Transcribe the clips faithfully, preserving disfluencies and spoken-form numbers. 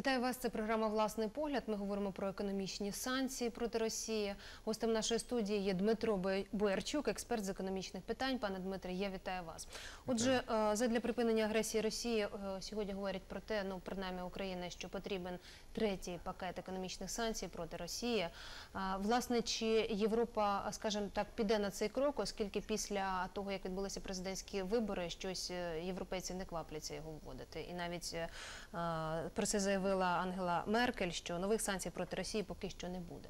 Вітаю вас, це програма «Власний погляд». Ми говоримо про економічні санкції проти Росії. Гостем нашої студії є Дмитро Боярчук, експерт з економічних питань. Пане Дмитре, я вітаю вас. Отже, задля припинення агресії Росії сьогодні говорять про те, ну, принаймні Україна, що потрібен третій пакет економічних санкцій проти Росії. Власне, чи Європа, скажімо так, піде на цей крок, оскільки після того, як відбулися президентські вибори, щось європейці не квапляться його вводити. І навіть про це заявили Заявила Ангела Меркель, що нових санкцій проти Росії поки що не буде.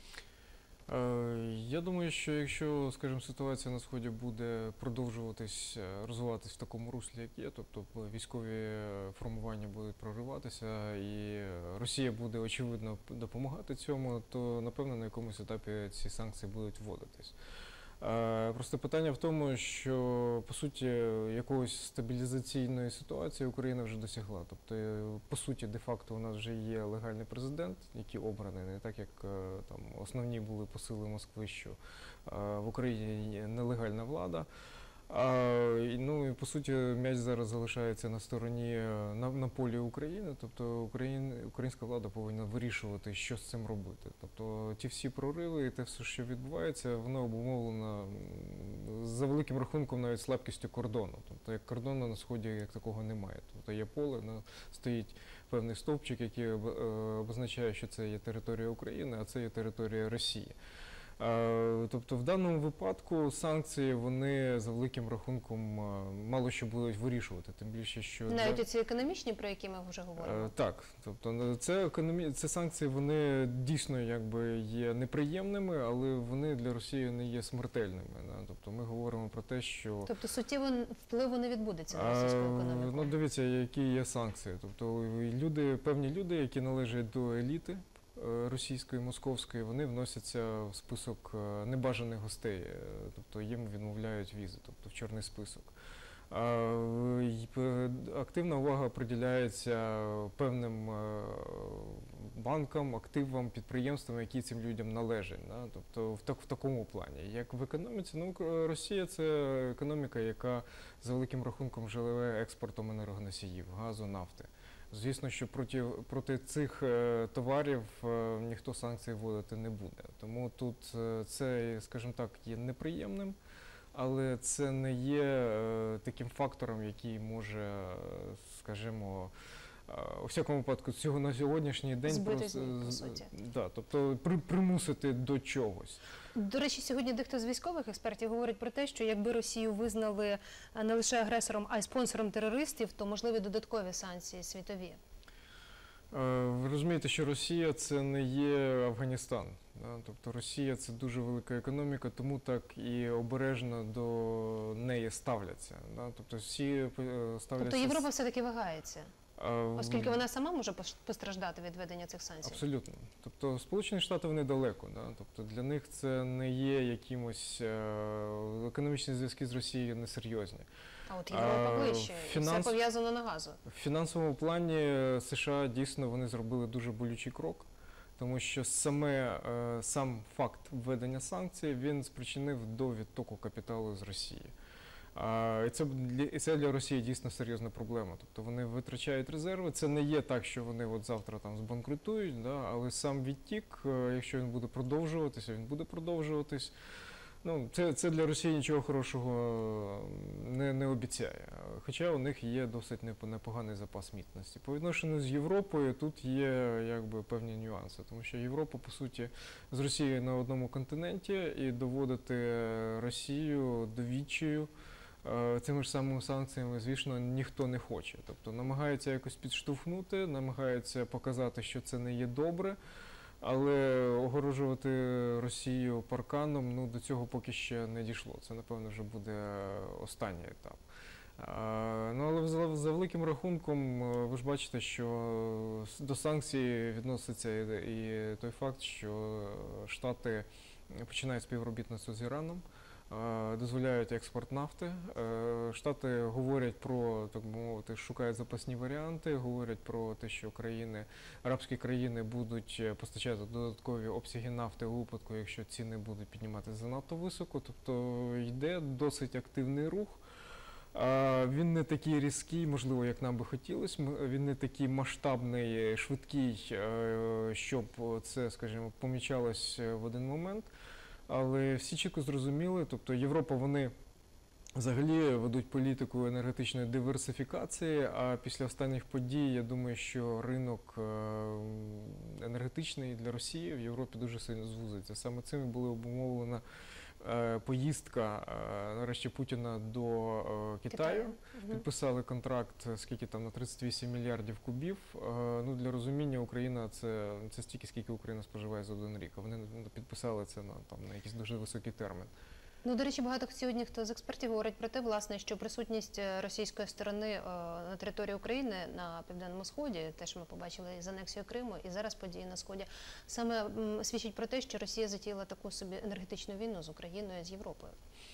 Я думаю, що якщо, скажімо, ситуація на Сході буде продовжуватись, розвиватись в такому руслі, як є, тобто військові формування будуть прориватися і Росія буде, очевидно, допомагати цьому, то, напевно, на якомусь етапі ці санкції будуть вводитись. Просто питання в тому, що, по суті, якоїсь стабілізаційної ситуації Україна вже досягла. Тобто, по суті, де-факто у нас вже є легальний президент, який обраний, не так, як там основні були посили Москви, що в Україні нелегальна влада. А, ну і по суті м'яч зараз залишається на стороні, на, на полі України, тобто Україн, українська влада повинна вирішувати, що з цим робити. Тобто ті всі прориви і те все, що відбувається, воно обумовлено за великим рахунком навіть слабкістю кордону. Тобто як кордону на Сході як такого немає. Тобто є поле, ну, стоїть певний стовпчик, який обозначає, що це є територія України, а це є територія Росії. Тобто в даному випадку санкції, вони за великим рахунком мало що будуть вирішувати, тим більше, що... Навіть оці економічні, про які ми вже говоримо? Так, тобто це, економі... це санкції, вони дійсно якби є неприємними, але вони для Росії не є смертельними. Тобто ми говоримо про те, що... Тобто суттєво впливу не відбудеться на російську економіку? Ну дивіться, які є санкції. Тобто люди, певні люди, які належать до еліти російської, московської, вони вносяться в список небажаних гостей, тобто їм відмовляють візи, тобто в чорний список. Активна увага приділяється певним банкам, активам, підприємствам, які цим людям належать. Тобто в, так, в такому плані. Як в економіці, ну, Росія – це економіка, яка за великим рахунком живе експортом енергоносіїв, газу, нафти. Звісно, що проти, проти цих е, товарів е, ніхто санкцій вводити не буде. Тому тут е, це, скажімо так, є неприємним, але це не є е, таким фактором, який може, е, скажімо, е, у всякому випадку цього на сьогоднішній день збити просто, змін, по суті. Да, тобто при, примусити до чогось. До речі, сьогодні дехто з військових експертів говорить про те, що якби Росію визнали не лише агресором, а й спонсором терористів, то можливі додаткові санкції світові. Ви розумієте, що Росія – це не є Афганістан. Тобто Росія – це дуже велика економіка, тому так і обережно до неї ставляться. Тобто всі ставляться... Тобто Європа все-таки вагається? Оскільки вона сама може постраждати від введення цих санкцій? Абсолютно. Тобто Сполучені Штати, вони далеко. Да? Тобто для них це не є якимось... Економічні зв'язки з Росією несерйозні. А от Європа ближче, Фінанс... все пов'язано на газу. В фінансовому плані США дійсно вони зробили дуже болючий крок, тому що саме, сам факт введення санкцій, він спричинив до відтоку капіталу з Росії. І це, і це для Росії дійсно серйозна проблема. Тобто вони витрачають резерви. Це не є так, що вони от завтра там збанкрутують, да? Але сам відтік, якщо він буде продовжуватися, він буде продовжуватись. Ну, це, це для Росії нічого хорошого не, не обіцяє. Хоча у них є досить непоганий запас міцності. По відношенню з Європою тут є якби певні нюанси, тому що Європа, по суті, з Росією на одному континенті, і доводити Росію до відчаю цими ж самими санкціями, звісно, ніхто не хоче. Тобто намагаються якось підштовхнути, намагаються показати, що це не є добре, але огорожувати Росію парканом, ну, до цього поки ще не дійшло. Це, напевно, вже буде останній етап. Ну, але за великим рахунком, ви ж бачите, що до санкцій відноситься і той факт, що Штати починають співробітництво з Іраном, дозволяють експорт нафти. Штати говорять про, так би мовити, шукають запасні варіанти, говорять про те, що країни, арабські країни будуть постачати додаткові обсяги нафти у випадку, якщо ціни будуть підніматися занадто високо. Тобто йде досить активний рух. А, Він не такий різкий, можливо, як нам би хотілося. М- Він не такий масштабний, швидкий, е, щоб це, скажімо, помічалось в один момент. Але всі чітко зрозуміли, тобто Європа, вони взагалі ведуть політику енергетичної диверсифікації, а після останніх подій, я думаю, що ринок е, енергетичний для Росії в Європі дуже сильно звузиться. Саме цим і була обумовлена е, поїздка е, нарешті Путіна до е, Китаю. Мгм. Підписали контракт, скільки там, на тридцять вісім мільярдів кубів. Е, Ну, для розуміння, Україна це, це стільки, скільки Україна споживає за один рік. А вони ну, підписали це на, там, на якийсь дуже високий термін. Ну, до речі, багато сьогодні хто з експертів говорить про те, власне, що присутність е, російської сторони е, на території України на Південному Сході, те, що ми побачили із анексією Криму, і зараз події на Сході, саме м, свідчить про те, що Росія затіяла таку собі енергетичну війну з Україною, з Європою.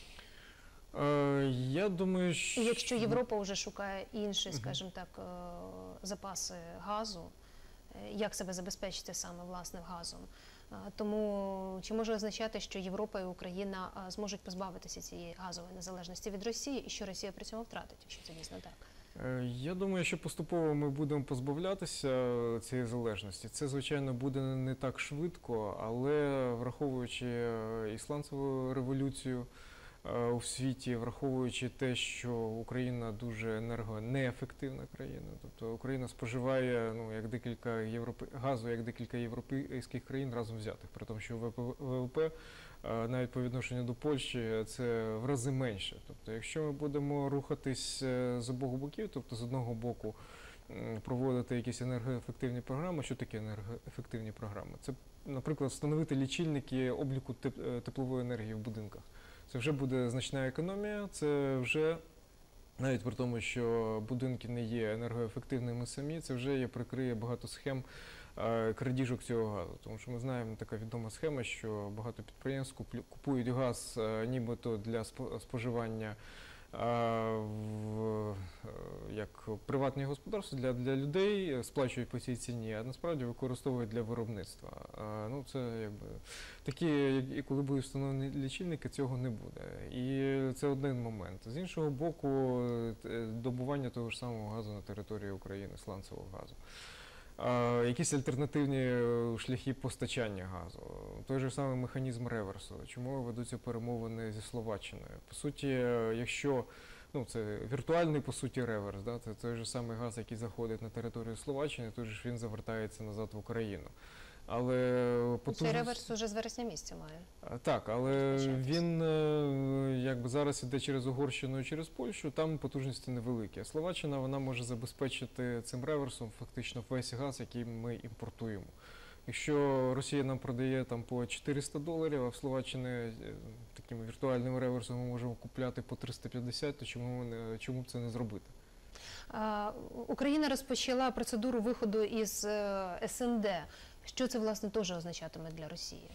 Е, Я думаю, що... І якщо Європа вже шукає інші, скажімо так, е, запаси газу, е, як себе забезпечити саме власне газом? Е, Тому чи може означати, що Європа і Україна е, зможуть позбавитися цієї газової незалежності від Росії, і що Росія при цьому втратить, якщо це дійсно так? Е, Я думаю, що поступово ми будемо позбавлятися цієї залежності. Це, звичайно, буде не так швидко, але враховуючи е, ісландську революцію е, у світі, враховуючи те, що Україна дуже енергонеефективна країна, тобто Україна споживає ну, як декілька європе... газу, як декілька європейських країн разом взятих, при тому, що ВВП е, навіть по відношенню до Польщі це в рази менше. Тобто, якщо ми будемо рухатись е, з обох боків, тобто з одного боку м, проводити якісь енергоефективні програми, що таке енергоефективні програми? Це, наприклад, встановити лічильники обліку теп- е, теплової енергії в будинках. Це вже буде значна економія, це вже, навіть при тому, що будинки не є енергоефективними самі, це вже є, прикриє багато схем е, крадіжок цього газу. Тому що ми знаємо, така відома схема, що багато підприємств куплю- купують газ е, нібито для спо- споживання е, в, е, як приватні господарства, для, для людей, е, сплачують по цій ціні, а насправді використовують для виробництва. Е, Ну, це якби такі, як- і коли будуть встановлені лічильники, цього не буде. І це один момент. З іншого боку, е, добування того ж самого газу на території України, сланцевого газу. А, якісь альтернативні е, шляхи постачання газу, той же самий механізм реверсу. Чому ведуться перемовини зі Словаччиною? По суті, е, якщо ну, це віртуальний, по суті, реверс, да? Це той же самий газ, який заходить на територію Словаччини, той же ж він завертається назад в Україну. Але Цей потужність... реверс уже з вересня місяця має. А, Так, але розпочатися. він е, якби зараз іде через Угорщину і через Польщу, там потужності невеликі. А Словаччина вона може забезпечити цим реверсом фактично весь газ, який ми імпортуємо. Якщо Росія нам продає там по чотириста доларів, а в Словаччині е, таким віртуальним реверсом ми можемо купляти по триста п'ятдесят, то чому, не- чому б це не зробити? А, Україна розпочала процедуру виходу із е, СНД. Що це, власне, теж означатиме для Росії?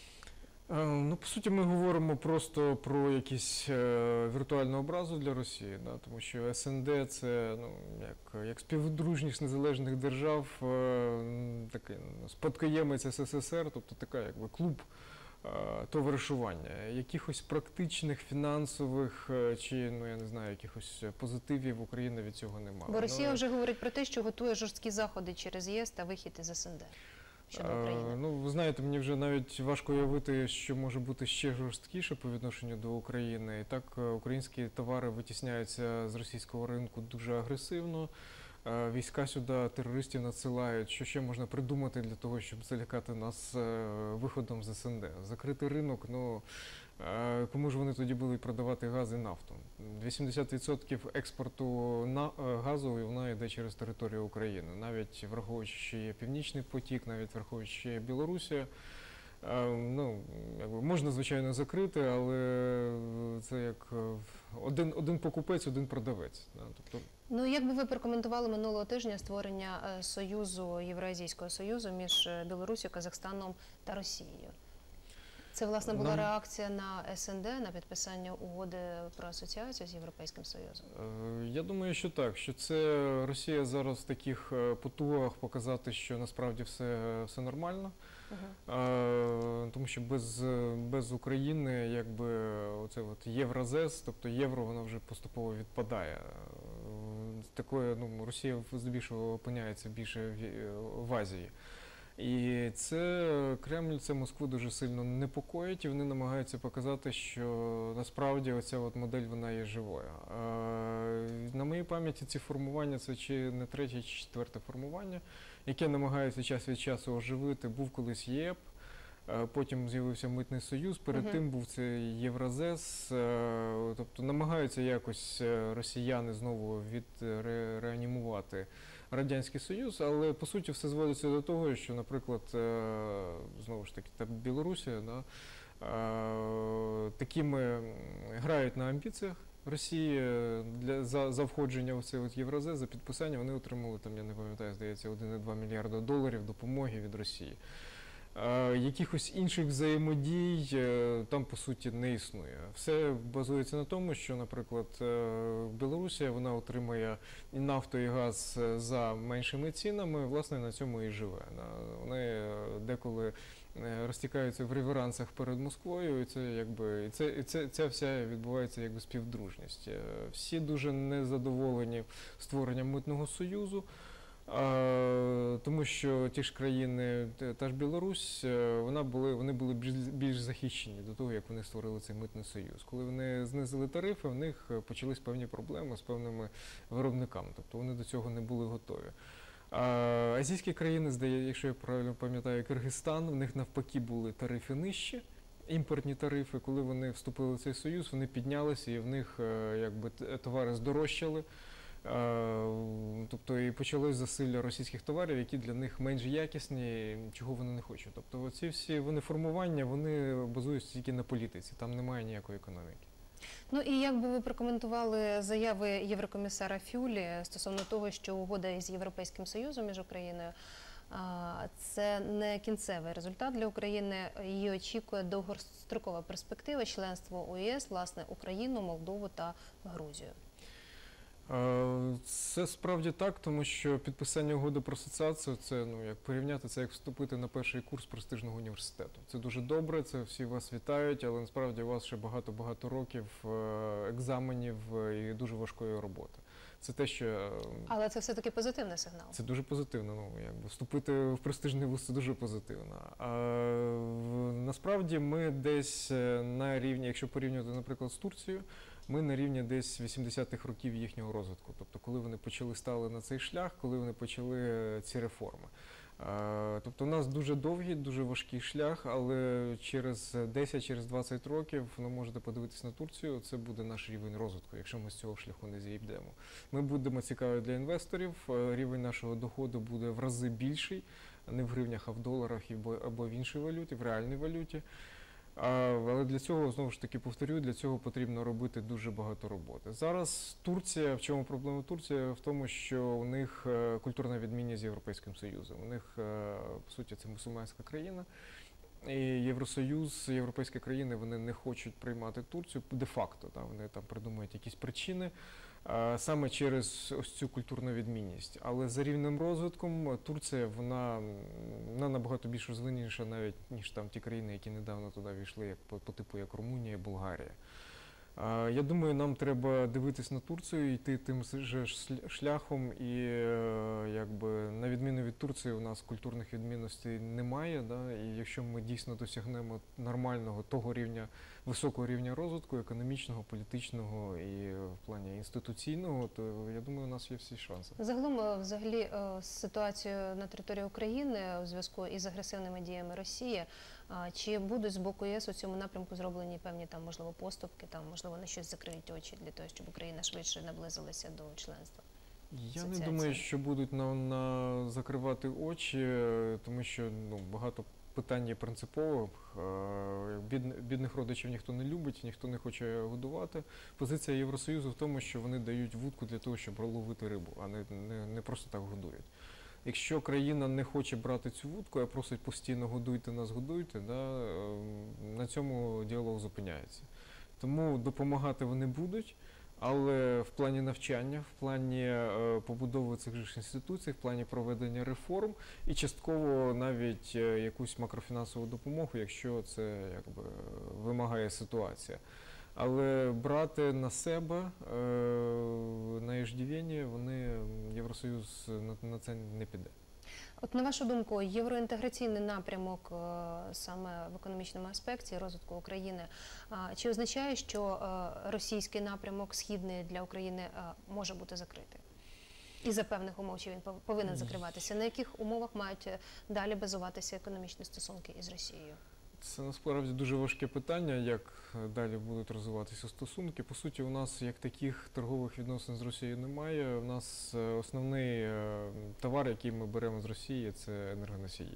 Е, Ну, по суті, ми говоримо просто про якусь е, віртуальну образу для Росії, да, тому що СНД це ну, як, як співдружність незалежних держав, е, м, такий ну, спадкоємець СССР, тобто така якби клуб е, товаришування. Якихось практичних, фінансових е, чи, ну я не знаю, якихось позитивів Україна від цього не мала. Бо Росія Ну, вже говорить про те, що готує жорсткі заходи через ЄС та вихід із СНД щодо Е, України. Ну, ви знаєте, мені вже навіть важко уявити, що може бути ще жорсткіше по відношенню до України. І так, е, українські товари витісняються з російського ринку дуже агресивно. Е, Війська сюди терористів надсилають. Що ще можна придумати для того, щоб залякати нас е, виходом з СНД? Закрити ринок, ну е, кому ж вони тоді будуть продавати газ і нафту? вісімдесят відсотків експорту на е, газу вона йде через територію України, навіть враховуючи, що є Північний потік, навіть враховуючи, що є Білорусія. Е, Ну, якби можна, звичайно, закрити, але це як е, один, один покупець, один продавець. Да? Тобто, Ну, як би ви прокоментували минулого тижня створення е, Союзу, Євразійського Союзу між е, Білорусією, Казахстаном та Росією? Це, власне, була Нам- реакція на ес ен де, на підписання угоди про асоціацію з Європейським Союзом? Е, Я думаю, що так, що це Росія зараз в таких е, потугах показати, що насправді все, все нормально. Угу. Е, Тому що без, без України якби оце от євразес, тобто євро, воно вже поступово відпадає. Е, Такої, ну, Росія здебільшого опиняється більше в, в Азії. І це Кремль, це Москву дуже сильно непокоїть, і вони намагаються показати, що насправді оця от модель, вона є живою. Е, На моїй пам'яті ці формування, це чи не третє, чи четверте формування, яке намагається час від часу оживити. Був колись ЄЕП, е, потім з'явився Митний Союз, перед Мгм. тим був цей Євразес. е, Тобто намагаються якось е, росіяни знову відреанімувати Радянський Союз, але по суті все зводиться до того, що, наприклад, е, знову ж таки, та Білорусія, да, е, такими грають на амбіціях Росії для, за, за входження в цей от Євразес, за підписання, вони отримали, там, я не пам'ятаю, здається, один цілих два мільярда доларів допомоги від Росії. Е, Якихось інших взаємодій е, там, по суті, не існує. Все базується на тому, що, наприклад, е, Білорусія, вона отримує і нафту, і газ е, за меншими цінами, власне, на цьому і живе. На- Вони е, деколи е, розтікаються в реверансах перед Москвою, і це якби і це, і це ця вся відбувається якби співдружність. Е, Всі дуже незадоволені створенням митного союзу. А, Тому що ті ж країни, те- та ж Білорусь, е, вона були, вони були більш, більш захищені до того, як вони створили цей митний союз. Коли вони знизили тарифи, в них е, почались певні проблеми з певними виробниками, тобто вони до цього не були готові. А азійські країни, здає, якщо я правильно пам'ятаю, Киргизстан, в них навпаки були тарифи нижчі, імпортні тарифи. Коли вони вступили в цей союз, вони піднялися і в них е, якби т- товари здорожчали. Е, Тобто і почалось засилля російських товарів, які для них менш якісні, чого вони не хочуть. Тобто оці всі вони формування, вони базуються тільки на політиці, там немає ніякої економіки. Ну і як би ви прокоментували заяви єврокомісара Фюлі стосовно того, що угода із Європейським Союзом між Україною а, це не кінцевий результат для України, її очікує довгострокова перспектива членства у ЄС, власне, Україну, Молдову та Грузію. Е, Це справді так, тому що підписання угоди про асоціацію, це, ну, як порівняти, це як вступити на перший курс престижного університету. Це дуже добре, це всі вас вітають, але насправді у вас ще багато-багато років е, екзаменів е, і дуже важкої роботи. Це те, що е, Але це все-таки позитивний сигнал. це дуже позитивно. Ну, якби вступити в престижний вуз це дуже позитивно. А в- насправді ми десь е, на рівні, якщо порівнювати, наприклад, з Турцією, ми на рівні десь вісімдесятих років їхнього розвитку. Тобто, коли вони почали стали на цей шлях, коли вони почали е, ці реформи. Е, Тобто, у нас дуже довгий, дуже важкий шлях, але через десять, через двадцять років, ну, можете подивитись на Турцію, це буде наш рівень розвитку, якщо ми з цього шляху не зійдемо. Ми будемо цікаві для інвесторів, е, рівень нашого доходу буде в рази більший, не в гривнях, а в доларах або, або в іншій валюті, в реальній валюті. А, Але для цього, знову ж таки, повторюю, для цього потрібно робити дуже багато роботи. Зараз Турція, в чому проблема Турції? В тому, що у них е, культурна відмінність з Європейським Союзом. У них, е, по суті, це мусульманська країна. І Євросоюз, європейські країни, вони не хочуть приймати Турцію де-факто. Та, вони там придумують якісь причини, а, саме через ось цю культурну відмінність. Але за рівнем розвитком Турція, вона, вона набагато більш розвиненіша навіть, ніж там ті країни, які недавно туди війшли, як по, по типу як Румунія, Болгарія. А, Я думаю, нам треба дивитись на Турцію, йти тим же шль- шляхом, і е, якби на відміну від Турції у нас культурних відмінностей немає. Да? І якщо ми дійсно досягнемо нормального того рівня, високого рівня розвитку, економічного, політичного і в плані інституційного, то я думаю, у нас є всі шанси. Загалом, е, взагалі, е, з ситуацією на території України у зв'язку із агресивними діями Росії, а, чи будуть з боку ЄС у цьому напрямку зроблені певні там, можливо, поступки, там, можливо, на щось закриють очі для того, щоб Україна швидше наблизилася до членства? Я не Асоціація. думаю, що будуть на, на закривати очі, е, тому що ну, багато питань є принципових. Е, бідн- Бідних родичів ніхто не любить, ніхто не хоче годувати. Позиція Євросоюзу в тому, що вони дають вудку для того, щоб ловити рибу, а не, не, не просто так годують. Якщо країна не хоче брати цю вудку, а просить постійно годуйте нас, годуйте, да, е, на цьому діалог зупиняється. Тому допомагати вони будуть, але в плані навчання, в плані е, побудови цих же ж інституцій, в плані проведення реформ і частково навіть е, якусь макрофінансову допомогу, якщо це якби вимагає ситуація. Але брати на себе е, на иждивіння, вони, Євросоюз на, на це не піде. От на вашу думку, євроінтеграційний напрямок е, саме в економічному аспекті розвитку України, е, чи означає, що е, російський напрямок східний для України е, може бути закритий? І за певних умов, чи він пов- повинен закриватися? На яких умовах мають е, далі базуватися економічні стосунки із Росією? Це насправді дуже важке питання, як далі будуть розвиватися стосунки. По суті, у нас як таких торгових відносин з Росією немає. У нас е, основний е, товар, який ми беремо з Росії, це енергоносії.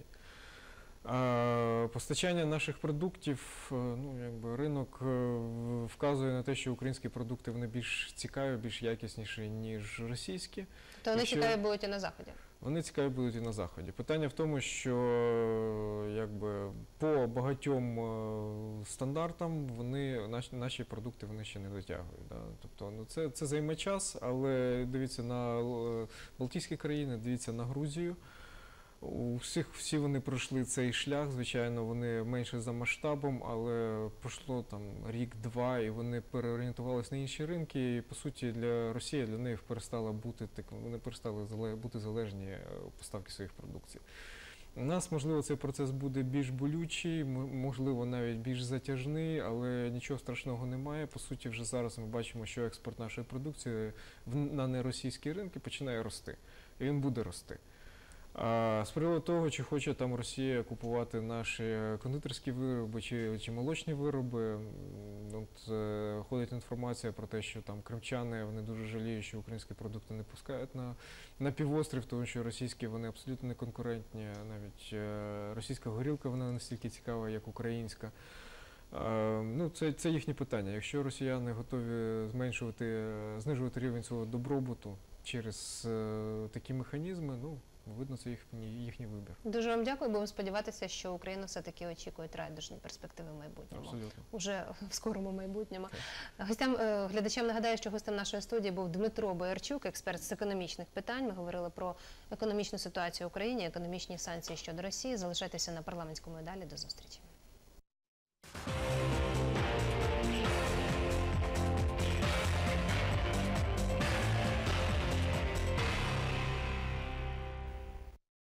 А постачання наших продуктів, е, ну якби ринок е, вказує на те, що українські продукти вони більш цікаві, більш якісніші, ніж російські. То вони Якщо- цікаві будуть і на Заході. Вони цікаві будуть і на Заході. Питання в тому, що е, якби, по багатьом е, стандартам вони, наші, наші продукти вони ще не дотягують. Да? Тобто, ну, це, це займе час, але дивіться на е, Балтійські країни, дивіться на Грузію. У всіх всі вони пройшли цей шлях, звичайно, вони менше за масштабом, але пройшло там рік-два, і вони переорієнтувалися на інші ринки. І по суті для Росії для них перестала бути так, вони перестали зале- бути залежні е, у поставки своїх продукцій. У нас, можливо, цей процес буде більш болючий, м- можливо, навіть більш затяжний, але нічого страшного немає. По суті, вже зараз ми бачимо, що експорт нашої продукції в- на неросійські ринки починає рости. І він буде рости. А з приводу того, чи хоче там Росія купувати наші кондитерські вироби чи, чи молочні вироби, м, от, е, ходить інформація про те, що там кримчани вони дуже жаліють, що українські продукти не пускають на, на півострів, тому що російські вони абсолютно не конкурентні. Навіть е, російська горілка вона не настільки цікава, як українська. Е, ну, це, це їхні питання. Якщо росіяни готові зменшувати, е, знижувати рівень свого добробуту через е, такі механізми, ну, видно, це їхній, їхній вибір. Дуже вам дякую, будемо сподіватися, що Україну все-таки очікують райдужні перспективи в майбутньому. Абсолютно. Уже в скорому майбутньому. Гостям, е, глядачам нагадаю, що гостем нашої студії був Дмитро Боярчук, експерт з економічних питань. Ми говорили про економічну ситуацію в Україні, економічні санкції щодо Росії. Залишайтеся на парламентському і далі. До зустрічі.